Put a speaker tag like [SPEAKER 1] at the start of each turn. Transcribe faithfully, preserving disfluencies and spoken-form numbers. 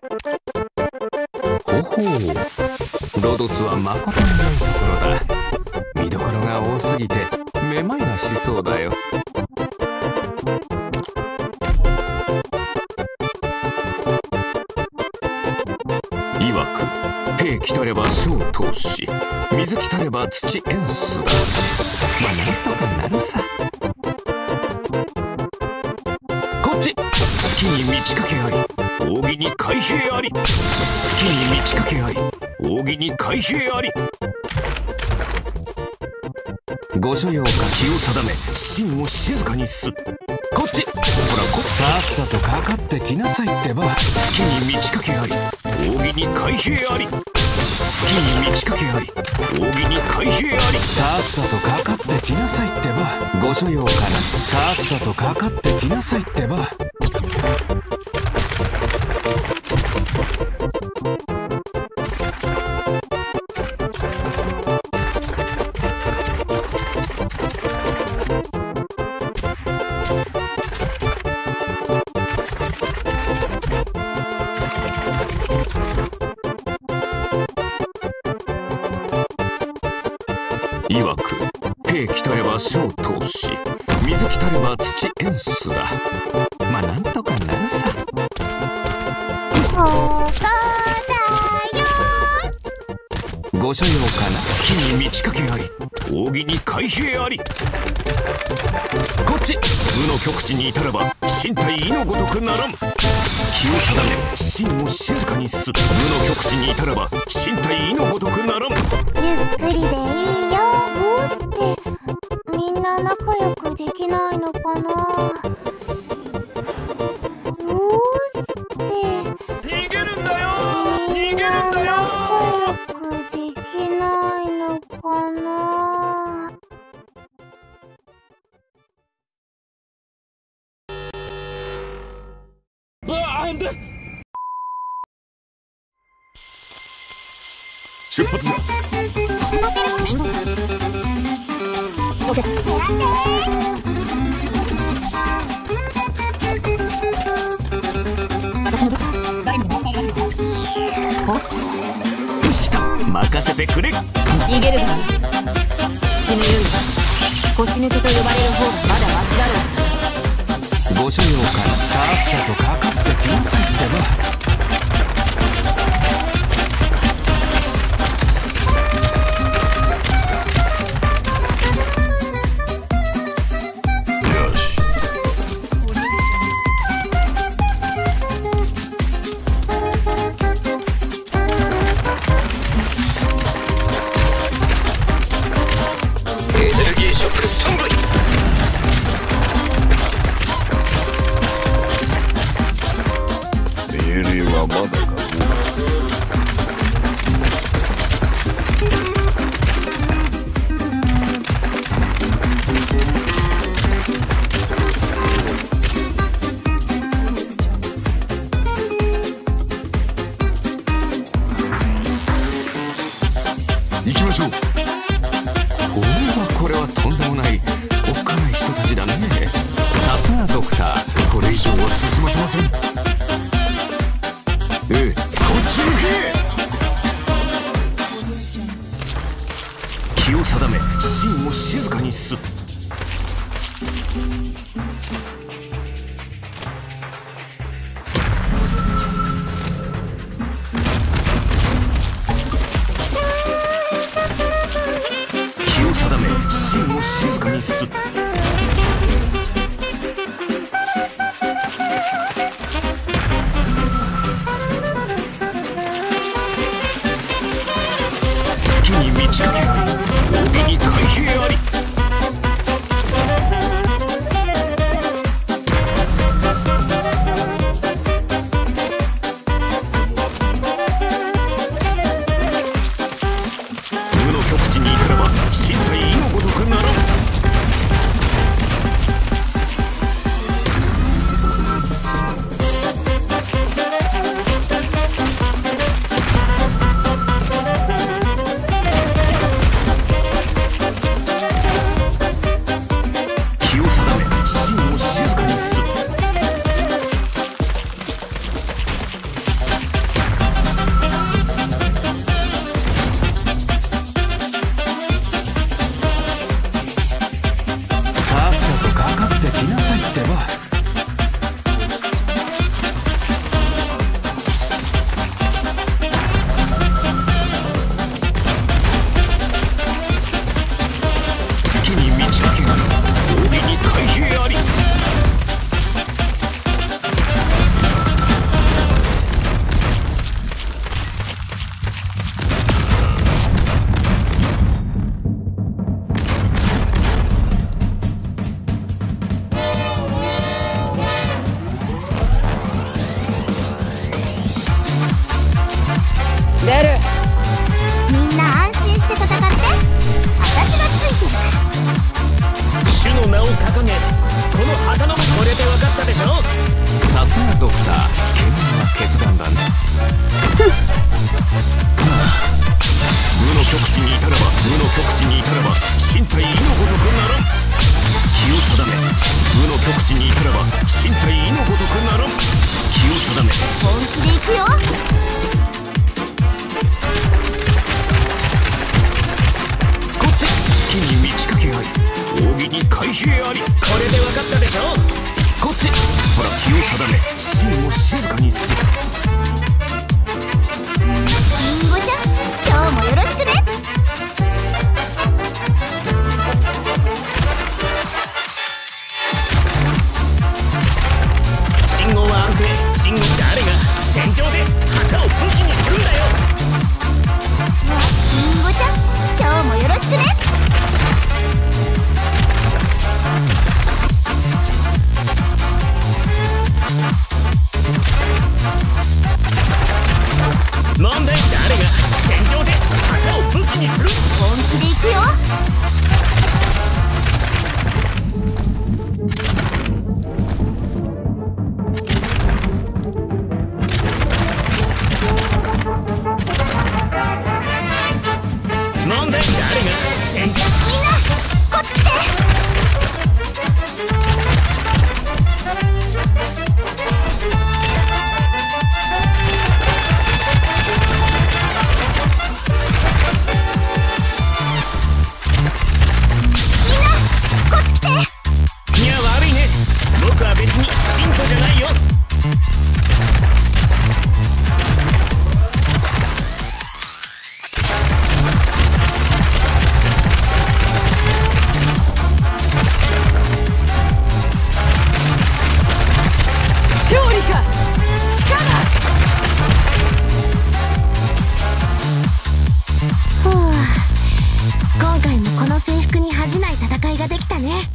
[SPEAKER 1] ほほう、ロドスはまことに良いところだ。見どころが多すぎてめまいがしそうだよ。いわく、兵来たれば小投資、水来たれば土エンスだ。まあなんとかなるさ。こっち、月に満ち欠けあり、扇に海兵あり。月に満ち欠けあり、扇に海兵あり。御所用か気を定め、心を静かにす。こっち、ほらこさっさとかかってきなさいってば。月に満ち欠けあり、扇に海兵あり。月に満ち欠けあり、扇に海兵あり。さっさとかかってきなさいってば。御所用かな。さっさとかかってきなさいってば。いわく、兵来たれば小投資、水来たれば土エンスだ。まあなんとかなるさ。
[SPEAKER 2] そうかだよ。
[SPEAKER 1] 御所用かな。月に満ち欠けあり、扇に海兵あり。こっち、無の極地に至らば身体意のごとくならん。気を定め、心を静かにす。無の極地に至らば身体意のごとくならん。
[SPEAKER 2] ゆっくりでいいよ。どうしてみんな仲良くできないのかな。どうして
[SPEAKER 1] 逃げるんだよ、
[SPEAKER 2] みんな仲良くできないのかな。
[SPEAKER 1] うわあんで出発だ。よし来た、任せてくれ。
[SPEAKER 3] 逃げるわ。死ぬより腰抜けと呼ばれる方がまだマシだろう。
[SPEAKER 1] 御所用からさっさとかかってきなさいってば。行きましょう。これはこれはとんでもないおっかない人たちだね。さすがドクター、これ以上は進ませません。ええ、こっち向け。気を定め、心を静かにす。気を定め、心を静かにす。月に満ち欠けあり、扇に海兵あり。
[SPEAKER 3] 出る。
[SPEAKER 2] みんな安心して戦って。私がついてるから。
[SPEAKER 4] 主の名を掲げ、この旗のこれで分かったでしょ。
[SPEAKER 1] さすがドクター、賢明な決断だね。無の極地にいたらば無の極地にいたらば身体異のごとくならん。気を定め、無の極地にいたらば身体異のごとくならん。気を定め、
[SPEAKER 2] 本気でいくよ。
[SPEAKER 1] こっち。月に満ち欠けあり、扇に開閉あり。
[SPEAKER 4] これで分かったでしょ。
[SPEAKER 1] こっち。ほら、気を定め、心を静かにする。
[SPEAKER 2] りんごちゃん、今日もよろしくね。
[SPEAKER 4] 信号は安定。信号誰が戦場で旗を武器にするんだよ。
[SPEAKER 2] りんごちゃん、今日もよろしくね。
[SPEAKER 4] 問題、誰が戦場で旗を武器にする。
[SPEAKER 2] 本気でいくよ。
[SPEAKER 4] 問題、誰が戦場。
[SPEAKER 2] みんなこっち来て。
[SPEAKER 4] いや、悪いね。僕は別に信徒じゃないよ。
[SPEAKER 3] 勝利か死かだ。
[SPEAKER 2] ふう、今回もこの制服に恥じない戦いができたね。